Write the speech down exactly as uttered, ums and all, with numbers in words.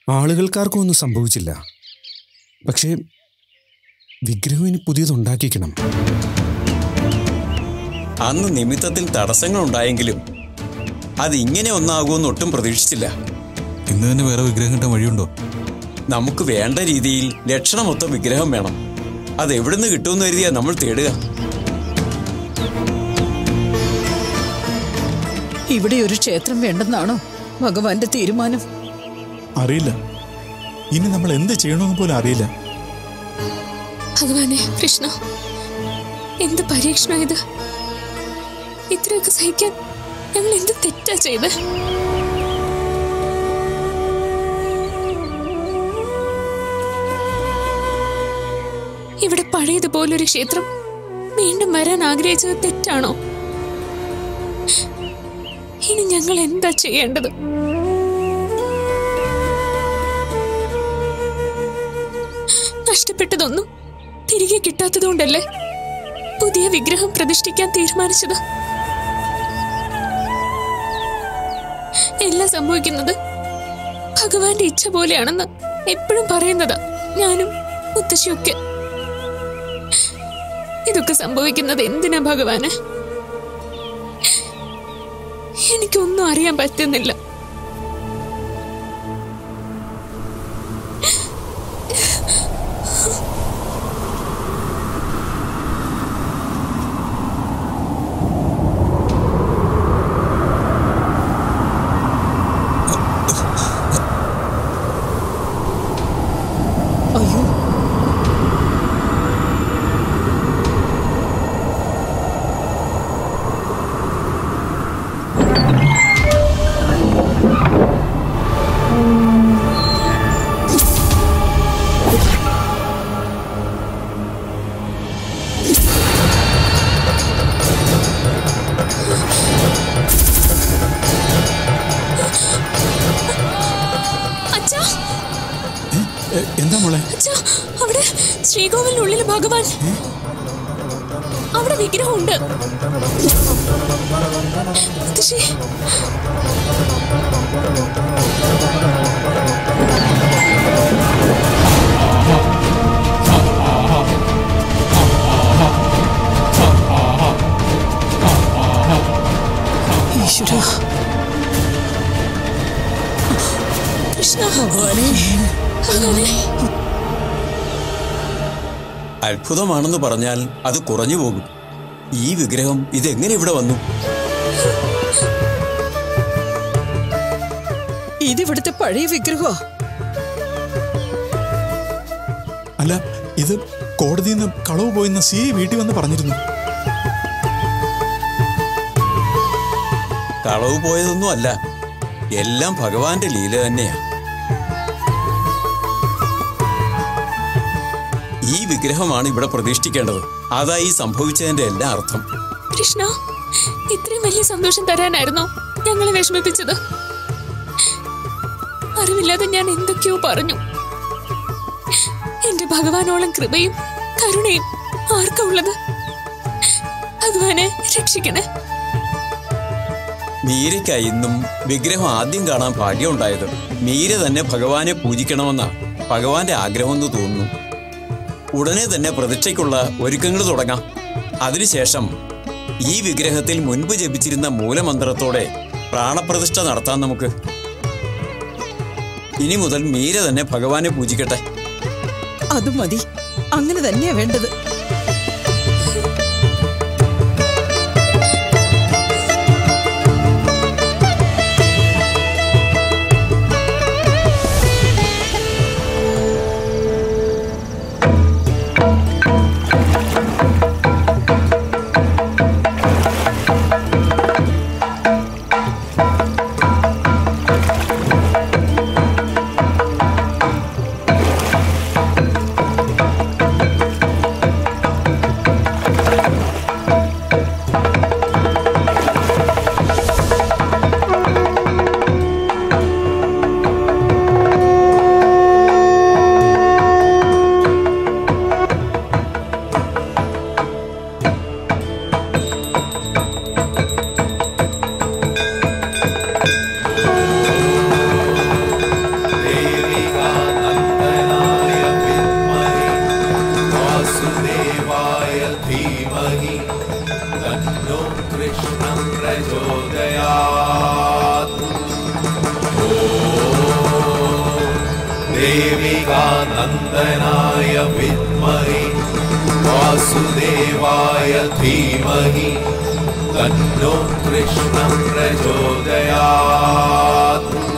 ആളുകൾക്കാർക്കും ഒന്നും സംഭവിച്ചില്ല. പക്ഷേ വിഗ്രഹം ഇനി പുതിയതുണ്ടാക്കിക്കണം. അന്ന് നിമിത്തത്തിൽ തടസ്സങ്ങൾ ഉണ്ടായെങ്കിലും അത് ഇങ്ങനെ ഒന്നാകുമെന്ന് ഒട്ടും പ്രതീക്ഷിച്ചില്ല. ഇന്ന് തന്നെ വേറെ വിഗ്രഹം കിട്ടാൻ വഴിയുണ്ടോ? നമുക്ക് വേണ്ട രീതിയിൽ ലക്ഷണമൊത്ത വിഗ്രഹം വേണം. അത് എവിടുന്ന് കിട്ടുമെന്ന് കരുതിയാ നമ്മൾ തേടുക. ഇവിടെ ഒരു ക്ഷേത്രം വേണ്ടെന്നാണോ ഭഗവാന്റെ തീരുമാനം? അറിയില്ല. ഇനി നമ്മൾ എന്ത് ചെയ്യണമെന്ന് പോലും അറിയില്ല. ഭഗവാനെ കൃഷ്ണ, എന്ത് പരീക്ഷണം ഇത്? ഇത്രയൊക്കെ സഹിക്കാൻ ഞങ്ങൾ എന്ത് തെറ്റാ ചെയ്ത്? ഇവിടെ പഴയതുപോലൊരു ക്ഷേത്രം വീണ്ടും വരാൻ ആഗ്രഹിച്ചത് തെറ്റാണോ? ഇനി ഞങ്ങൾ എന്താ ചെയ്യേണ്ടത്? നഷ്ടപ്പെട്ടതൊന്നും തിരികെ കിട്ടാത്തതുകൊണ്ടല്ലേ പുതിയ വിഗ്രഹം പ്രതിഷ്ഠിക്കാൻ തീരുമാനിച്ചത്? എല്ലാം സംഭവിക്കുന്നത് ഭഗവാന്റെ ഇച്ഛ പോലെയാണെന്ന് എപ്പോഴും പറയുന്നതാ ഞാനും മുത്തശ്ശിയൊക്കെ. ഇതൊക്കെ സംഭവിക്കുന്നത് എന്തിനാ ഭഗവാന്? എനിക്കൊന്നും അറിയാൻ പറ്റുന്നില്ല. എന്താ മോളെ? അവിടെ ശ്രീകോവിലിനുള്ളിൽ ഭഗവാൻ, അവിടെ വിഗ്രഹമുണ്ട്. ഈശ്വര, കൃഷ്ണ, ഭഗവാനെ. അത്ഭുതമാണെന്ന് പറഞ്ഞാൽ അത് കുറഞ്ഞു പോകും. ഈ വിഗ്രഹം ഇതെങ്ങനെ ഇവിടെ വന്നു? ഇതിവിടുത്തെ പഴയ വിഗ്രഹോ? അല്ല, ഇത് കോടതിയിൽ നിന്ന് കളവ് പോയെന്ന് സി വീട്ടിൽ വന്ന് പറഞ്ഞിരുന്നു. കളവ് പോയതൊന്നും അല്ല, എല്ലാം ഭഗവാന്റെ ലീല തന്നെയാ. ഈ വിഗ്രഹമാണ് ഇവിടെ പ്രതിഷ്ഠിക്കേണ്ടത്. അതായി സംഭവിച്ചതിന്റെ എല്ലാ അർത്ഥം. കൃഷ്ണ, ഇത്രയും വലിയ സന്തോഷം തരാനായിരുന്നോ ഞങ്ങളെ വിഷമിപ്പിച്ചത്? അറിവില്ലാതെ ഞാൻ എന്തൊക്കെയോ പറഞ്ഞു. എന്റെ ഭഗവാനോളം കൃപയും കരുണയും ആർക്കാ ഉള്ളത്? ഭഗവാനെ രക്ഷിക്കണേ. മീരയ്ക്കായി ഇന്നും വിഗ്രഹം ആദ്യം കാണാൻ ഭാഗ്യം ഉണ്ടായത്. മീര തന്നെ ഭഗവാനെ പൂജിക്കണമെന്നാ ഭഗവാന്റെ ആഗ്രഹമെന്ന് തോന്നുന്നു. ഉടനെ തന്നെ പ്രതിഷ്ഠയ്ക്കുള്ള ഒരുക്കങ്ങൾ തുടങ്ങാം. അതിനുശേഷം ഈ വിഗ്രഹത്തിൽ മുൻപ് ജപിച്ചിരുന്ന മൂലമന്ത്രത്തോടെ പ്രാണപ്രതിഷ്ഠ നടത്താം നമുക്ക്. ഇനി മുതൽ മീര തന്നെ ഭഗവാനെ പൂജിക്കട്ടെ. അത് മതി, അങ്ങനെ തന്നെയാ വേണ്ടത്. देविकानन्दनाय विद्महे वासुदेवाय धीमहि तन्नो कृष्णं प्रचोदयात्।